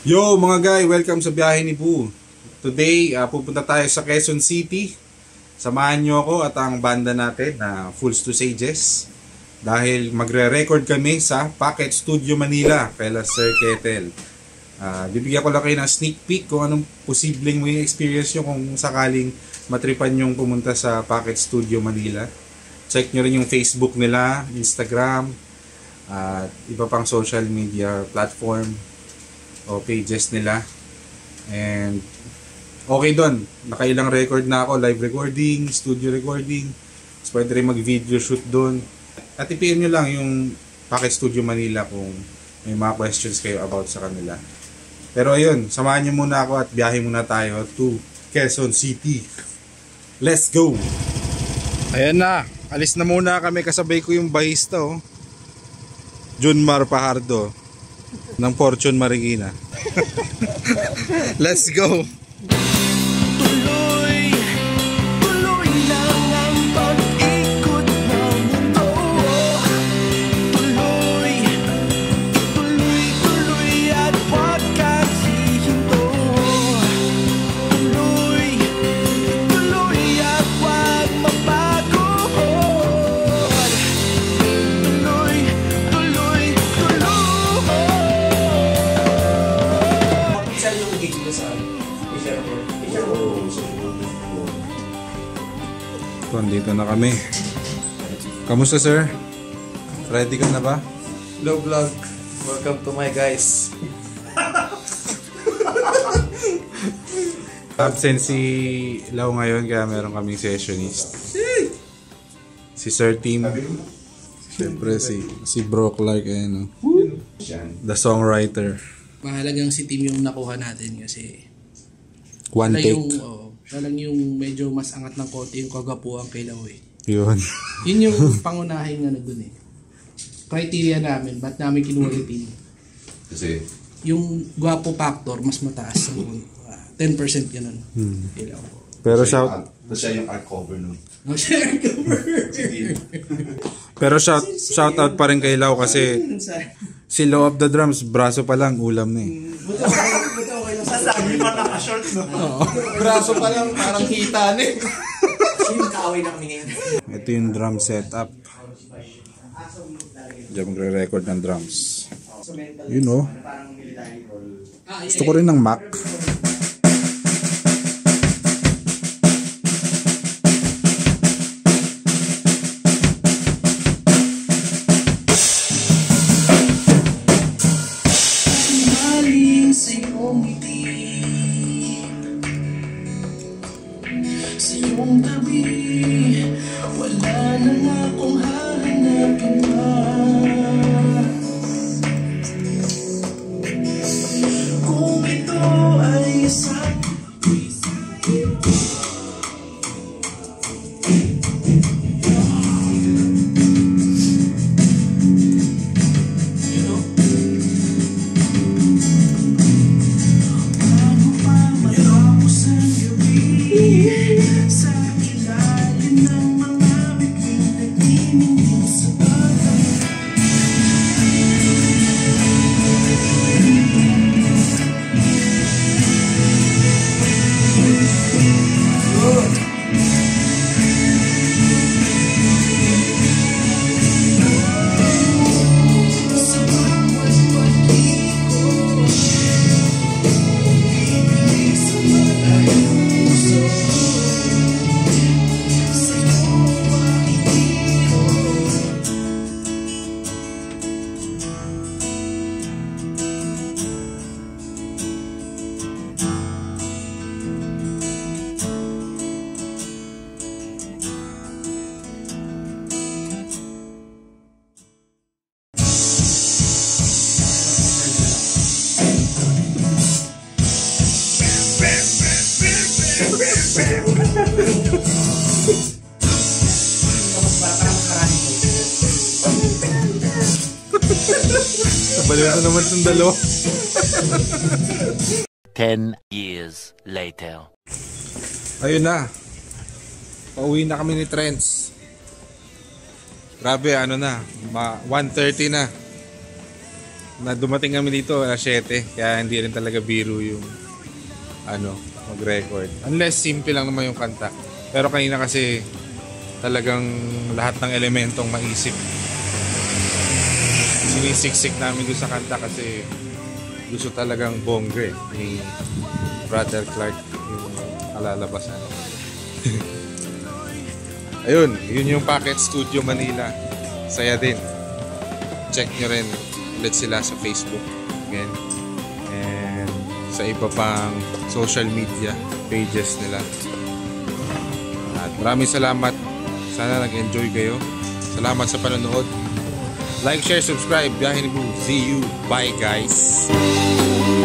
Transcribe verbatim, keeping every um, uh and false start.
Yo mga guy, welcome sa biyahe ni Boo. Today, uh, pupunta tayo sa Quezon City. Samahan nyo ako at ang banda natin na uh, Fools to Sages. Dahil magre-record kami sa Pocket Studio Manila kaya Sir Ketel. Uh, bibigyan ko lang kayo ng sneak peek kung anong posibleng may experience nyo kung sakaling matripan yung pumunta sa Pocket Studio Manila. Check nyo rin yung Facebook nila, Instagram, at uh, iba pang social media platform o pages nila. And okay doon, nakailang record na ako, live recording, studio recording, so pwede rin mag video shoot doon. At i-P M nyo lang yung Pocket Studio Manila kung may mga questions kayo about sa kanila. Pero ayun, samahan nyo muna ako at biyahe muna tayo to Quezon City. Let's go! Ayan na, alis na muna kami, kasabay ko yung bahista oh, Junmar Pajardo ng Fortune Marikina. Let's go. Tuloy, tuloy lang ang pag-ikot ng mundo. Tuloy, tuloy, tuloy at wag kang hihinto. Tuloy, tuloy at wag mabago. Tuloy, tuloy, tuloy. So, andito na kami. Kamusta sir? Ready ka na ba? Hello vlog, welcome to my guys. Absent si Lau ngayon kaya meron kaming sessionist. Si Sir Tim. Siyempre si, si Bro Clark ayun, no? The songwriter. Mahalagang si Tim yung nakuha natin kasi One siya take. yung, oh, siya lang yung medyo mas angat ng konti yung kagapuan kay Lau eh. Yun. Yun yung pangunahing ano dun eh. Criteria namin, ba't namin kinuha yung Tim? Kasi Yung gwapo factor mas mataas. So, uh, ten percent ganun. Hmm. Kay Lau. Pero shout siya yung art cover nun. No, share cover. Pero shout shout out pa rin kay Lau kasi si Low of the Drums braso pa lang ulam na eh. Sasabi pa naka-short no? Braso pa lang, parang kita na eh. Yung kaaway na kami ngayon. Ito yung drum setup. Diyan magre-record ng drums. You know. Gusto ko rin ng Mac. Maling sa iyong ngiti, sa iyong tabi, wala na nga akong hahanapin pa. Kung ito ay isang Baliw na naman itong dalawa. Ten years later. Ayun na. Pauwi na kami ni Trents. Grabe, ano na, one thirty na. na dumating kami dito alas siyete, kaya hindi rin talaga biro yung ano, mag-record. Unless simple lang naman yung kanta. Pero kanina kasi talagang lahat ng elementong maisip. Sinisiksik namin doon sa kanta kasi gusto talagang bongga eh, ni Brother Clark yung alalabasan. Ayun, yun yung Packet Studio Manila. Saya din. Check nyo rin ulit sila sa Facebook. Again. And sa iba pang social media pages nila. At maraming salamat. Sana nag-enjoy kayo. Salamat sa panonood. Like, share, subscribe. Biyahe ni Boo. See you. Bye guys.